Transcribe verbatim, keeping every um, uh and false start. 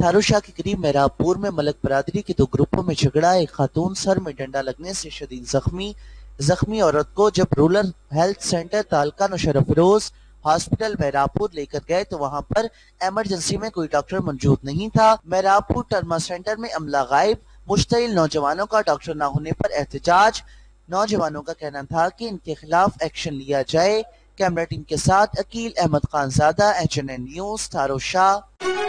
थारो शाह के करीब मेहराबपुर में मलक बरादरी के दो ग्रुपों में झगड़ा। एक खातून सर में डंडा लगने से शदीद जख्मी जख्मी औरत को जब rural health centre taluka Naushahro Feroze hospital Mehrabpur लेकर गए तो वहां पर इमरजेंसी में कोई डॉक्टर मौजूद नहीं था। मेहराबपुर ट्रमा सेंटर में अमला गायब, मुश्तिल नौजवानों का डॉक्टर न होने पर एहतजाज। नौजवानों का कहना था कि इनके खिलाफ एक्शन लिया जाए। कैमरा टीम के साथ Aqeel, Ahmed, Khanzada, H N N news, Tharo Shah.